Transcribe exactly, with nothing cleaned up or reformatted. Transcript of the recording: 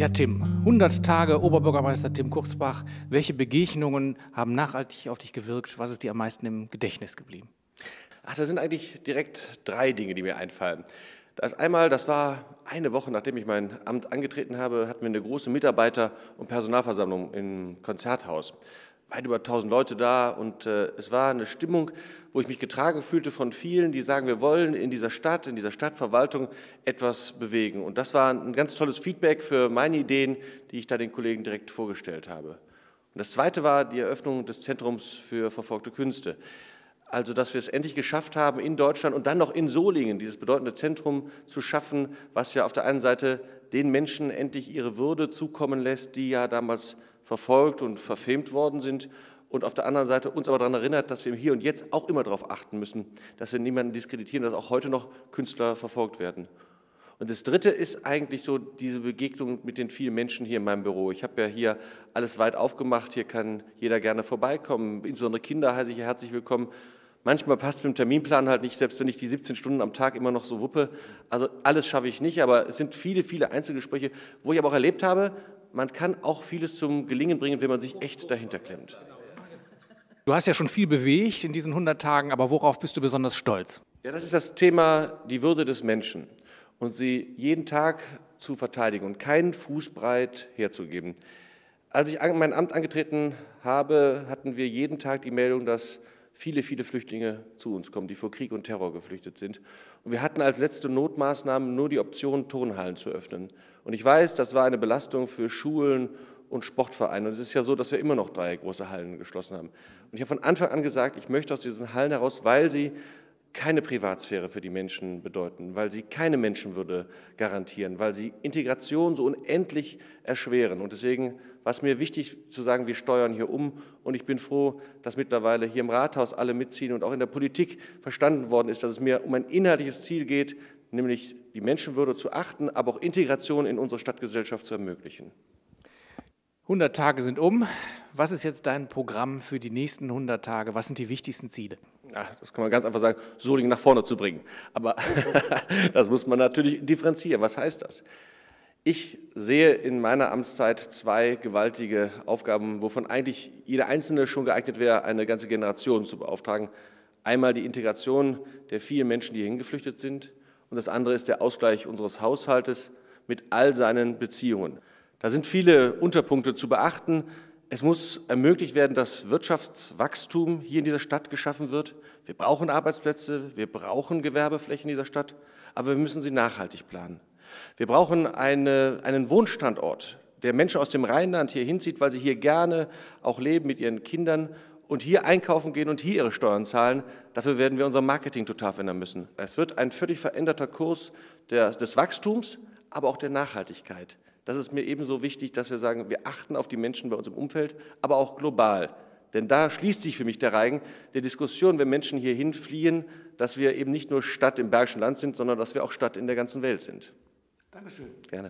Ja, Tim, hundert Tage Oberbürgermeister Tim Kurzbach. Welche Begegnungen haben nachhaltig auf dich gewirkt? Was ist dir am meisten im Gedächtnis geblieben? Ach, da sind eigentlich direkt drei Dinge, die mir einfallen. Das einmal, das war eine Woche, nachdem ich mein Amt angetreten habe, hatten wir eine große Mitarbeiter- und Personalversammlung im Konzerthaus. Weit über tausend Leute da und äh, es war eine Stimmung, wo ich mich getragen fühlte von vielen, die sagen, wir wollen in dieser Stadt, in dieser Stadtverwaltung etwas bewegen. Und das war ein ganz tolles Feedback für meine Ideen, die ich da den Kollegen direkt vorgestellt habe. Und das Zweite war die Eröffnung des Zentrums für verfolgte Künste. Also, dass wir es endlich geschafft haben, in Deutschland und dann noch in Solingen dieses bedeutende Zentrum zu schaffen, was ja auf der einen Seite den Menschen endlich ihre Würde zukommen lässt, die ja damals verfolgt und verfemt worden sind, und auf der anderen Seite uns aber daran erinnert, dass wir im Hier und Jetzt auch immer darauf achten müssen, dass wir niemanden diskreditieren, dass auch heute noch Künstler verfolgt werden. Und das Dritte ist eigentlich so diese Begegnung mit den vielen Menschen hier in meinem Büro. Ich habe ja hier alles weit aufgemacht, hier kann jeder gerne vorbeikommen, insbesondere Kinder heiße ich hier herzlich willkommen. Manchmal passt es mit dem Terminplan halt nicht, selbst wenn ich die siebzehn Stunden am Tag immer noch so wuppe. Also alles schaffe ich nicht, aber es sind viele, viele Einzelgespräche, wo ich aber auch erlebt habe, man kann auch vieles zum Gelingen bringen, wenn man sich echt dahinter klemmt. Du hast ja schon viel bewegt in diesen hundert Tagen, aber worauf bist du besonders stolz? Ja, das ist das Thema die Würde des Menschen und sie jeden Tag zu verteidigen und keinen Fußbreit herzugeben. Als ich mein Amt angetreten habe, hatten wir jeden Tag die Meldung, dass viele, viele Flüchtlinge zu uns kommen, die vor Krieg und Terror geflüchtet sind. Und wir hatten als letzte Notmaßnahme nur die Option, Turnhallen zu öffnen. Und ich weiß, das war eine Belastung für Schulen und Sportvereine. Und es ist ja so, dass wir immer noch drei große Hallen geschlossen haben. Und ich habe von Anfang an gesagt, ich möchte aus diesen Hallen heraus, weil sie keine Privatsphäre für die Menschen bedeuten, weil sie keine Menschenwürde garantieren, weil sie Integration so unendlich erschweren. Und deswegen war es mir wichtig zu sagen, wir steuern hier um. Und ich bin froh, dass mittlerweile hier im Rathaus alle mitziehen und auch in der Politik verstanden worden ist, dass es mir um ein inhaltliches Ziel geht, nämlich die Menschenwürde zu achten, aber auch Integration in unsere Stadtgesellschaft zu ermöglichen. hundert Tage sind um. Was ist jetzt dein Programm für die nächsten hundert Tage? Was sind die wichtigsten Ziele? Ja, das kann man ganz einfach sagen, Solingen nach vorne zu bringen. Aber das muss man natürlich differenzieren. Was heißt das? Ich sehe in meiner Amtszeit zwei gewaltige Aufgaben, wovon eigentlich jede einzelne schon geeignet wäre, eine ganze Generation zu beauftragen. Einmal die Integration der vielen Menschen, die hierhin geflüchtet sind, und das andere ist der Ausgleich unseres Haushaltes mit all seinen Beziehungen. Da sind viele Unterpunkte zu beachten. Es muss ermöglicht werden, dass Wirtschaftswachstum hier in dieser Stadt geschaffen wird. Wir brauchen Arbeitsplätze, wir brauchen Gewerbeflächen in dieser Stadt, aber wir müssen sie nachhaltig planen. Wir brauchen eine, einen Wohnstandort, der Menschen aus dem Rheinland hier hinzieht, weil sie hier gerne auch leben mit ihren Kindern und hier einkaufen gehen und hier ihre Steuern zahlen. Dafür werden wir unser Marketing total verändern müssen. Es wird ein völlig veränderter Kurs der, des Wachstums, aber auch der Nachhaltigkeit. Das ist mir ebenso wichtig, dass wir sagen, wir achten auf die Menschen bei uns im Umfeld, aber auch global. Denn da schließt sich für mich der Reigen der Diskussion, wenn Menschen hierhin fliehen, dass wir eben nicht nur Stadt im Bergischen Land sind, sondern dass wir auch Stadt in der ganzen Welt sind. Dankeschön. Gerne.